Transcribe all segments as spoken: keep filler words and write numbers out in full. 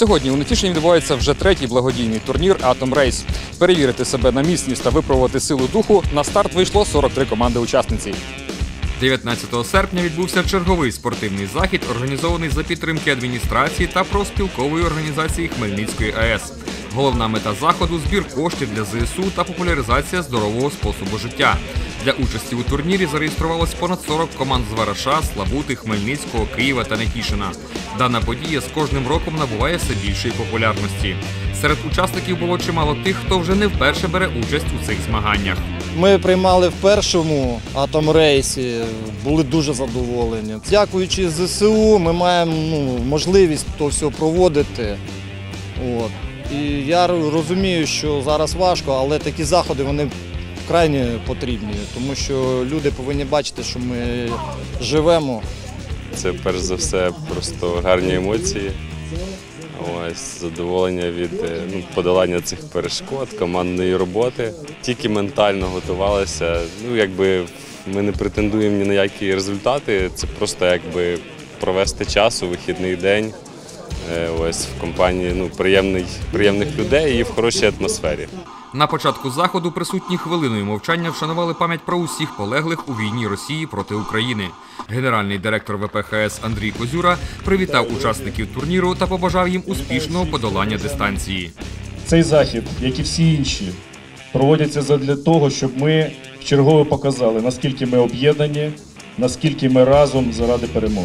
Сьогодні у Нетішині відбувається вже третій благодійний турнір «Атом Рейс». Перевірити себе на міцність та випробувати силу духу на старт вийшло сорок три команди-учасниці. дев'ятнадцятого серпня відбувся черговий спортивний захід, організований за підтримки адміністрації та профспілкової організації Хмельницької АЕС. Головна мета заходу – збір коштів для ЗСУ та популяризація здорового способу життя. Для участі у турнірі зареєструвалось понад сорок команд з Вараша, Славути, Хмельницького, Києва та Нетішина. Дана подія з кожним роком набуває все більшої популярності. Серед учасників було чимало тих, хто вже не вперше бере участь у цих змаганнях. Ми приймали в першому «Атом Рейсі», були дуже задоволені. Дякуючи ЗСУ, ми маємо ну, можливість то все проводити. От. І я розумію, що зараз важко, але такі заходи вони крайне потрібні, тому що люди повинні бачити, що ми живемо. Це перш за все просто гарні емоції. Ось, задоволення від ну, подолання цих перешкод, командної роботи. Тільки ментально готувалися. Ну, якби ми не претендуємо ні на які результати, це просто якби провести час у вихідний день. Ось в компанії ну, приємний, приємних людей і в хорошій атмосфері. На початку заходу присутні хвилиною мовчання вшанували пам'ять про усіх полеглих у війні Росії проти України. Генеральний директор ВП ХС Андрій Козюра привітав учасників турніру та побажав їм успішного подолання дистанції. Цей захід, як і всі інші, проводяться задля того, щоб ми вчергове показали, наскільки ми об'єднані, наскільки ми разом заради перемоги.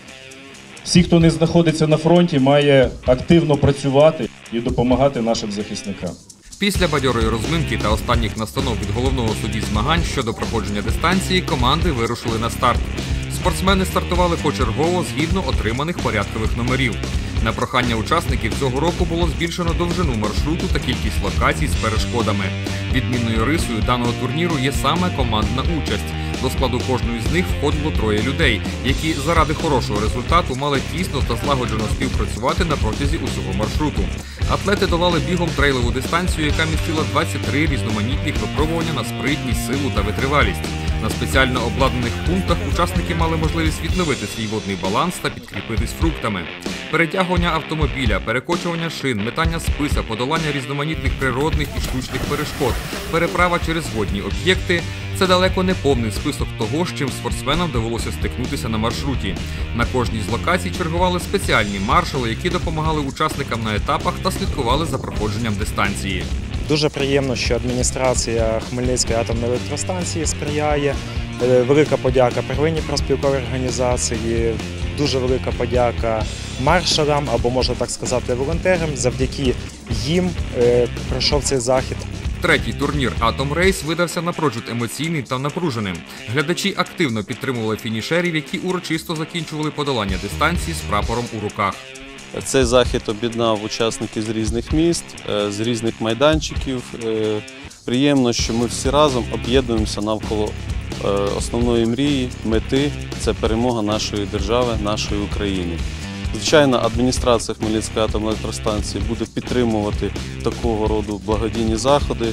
Всі, хто не знаходиться на фронті, має активно працювати і допомагати нашим захисникам. Після бадьорої розминки та останніх настанов від головного судді змагань щодо проходження дистанції команди вирушили на старт. Спортсмени стартували почергово згідно отриманих порядкових номерів. На прохання учасників цього року було збільшено довжину маршруту та кількість локацій з перешкодами. Відмінною рисою даного турніру є саме командна участь. До складу кожної з них входило троє людей, які заради хорошого результату мали тісно та злагоджено співпрацювати на протязі усього маршруту. Атлети долали бігом трейлову дистанцію, яка містила двадцять три різноманітних випробування на спритність, силу та витривалість. На спеціально обладнаних пунктах учасники мали можливість відновити свій водний баланс та підкріпитись фруктами. Перетягування автомобіля, перекочування шин, метання списа, подолання різноманітних природних і штучних перешкод, переправа через водні об'єкти – це далеко не повний список того, з чим спортсменам довелося стикнутися на маршруті. На кожній з локацій чергували спеціальні маршали, які допомагали учасникам на етапах та слідкували за проходженням дистанції. Дуже приємно, що адміністрація Хмельницької атомної електростанції сприяє. Велика подяка первинній профспілковій організації, дуже велика подяка маршалам, або, можна так сказати, волонтерам. Завдяки їм пройшов цей захід. Третій турнір «Атом Рейс» видався напрочуд емоційний та напруженим. Глядачі активно підтримували фінішерів, які урочисто закінчували подолання дистанції з прапором у руках. Цей захід об'єднав учасників з різних міст, з різних майданчиків. Приємно, що ми всі разом об'єднуємося навколо основної мрії, мети – це перемога нашої держави, нашої України. Звичайно, адміністрація Хмельницької атомної електростанції буде підтримувати такого роду благодійні заходи,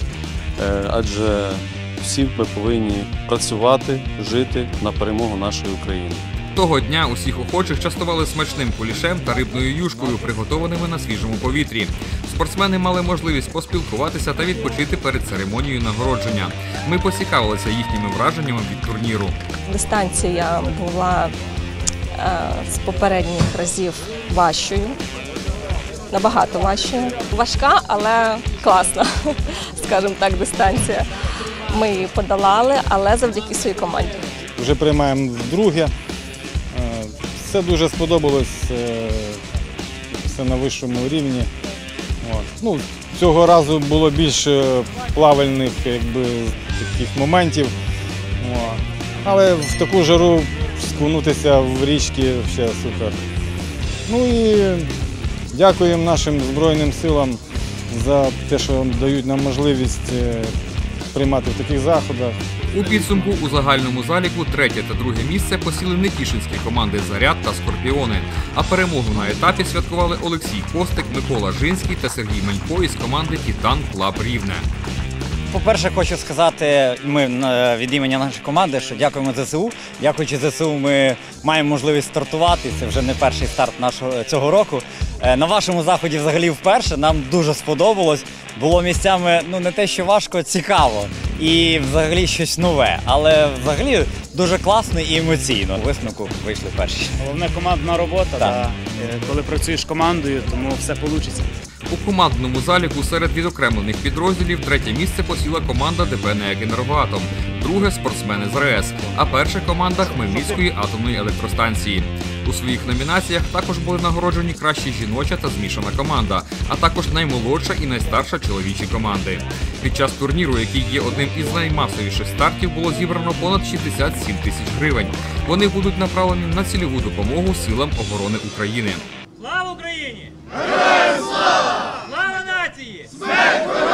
адже всі ми повинні працювати, жити на перемогу нашої України. Того дня усіх охочих частували смачним кулішем та рибною юшкою, приготованими на свіжому повітрі. Спортсмени мали можливість поспілкуватися та відпочити перед церемонією нагородження. Ми поцікавилися їхніми враженнями від турніру. Дистанція була е, з попередніх разів важчою, набагато важчою. Важка, але класна, скажімо так, дистанція. Ми її подолали, але завдяки своїй команді. Вже приймаємо вдруге. Все дуже сподобалось, все на вищому рівні. От. Ну, цього разу було більше плавальних якби, таких моментів. От. Але в таку жару скунутися в річки ще супер. Ну і дякуємо нашим Збройним силам за те, що дають нам можливість приймати в таких заходах. У підсумку у загальному заліку третє та друге місце посіли нетішинські команди «Заряд» та «Скорпіони». А перемогу на етапі святкували Олексій Костик, Микола Жинський та Сергій Манько із команди «Титан Клаб Рівне». По-перше, хочу сказати ми від імені нашої команди, що дякуємо ЗСУ. Дякуючи ЗСУ, ми маємо можливість стартувати. Це вже не перший старт нашого цього року. Е, На вашому заході взагалі вперше, нам дуже сподобалось. Було місцями, ну не те, що важко, цікаво і взагалі щось нове, але взагалі дуже класно і емоційно. У висновку вийшли перші. Головне командна робота, Так. да. Е, коли працюєш командою, тому все вийде. У командному заліку серед відокремлених підрозділів третє місце посіла команда ДП «НЕК Енергоатом», друге – спортсмени з РАЕС, а перша – команда Хмельницької атомної електростанції. У своїх номінаціях також були нагороджені краща жіноча та змішана команда, а також наймолодша і найстарша чоловічі команди. Під час турніру, який є одним із наймасовіших стартів, було зібрано понад шістдесят сім тисяч гривень. Вони будуть направлені на цільову допомогу силам оборони України. Слава Україні! Героям слава! Слава нації! Смерть ворогам!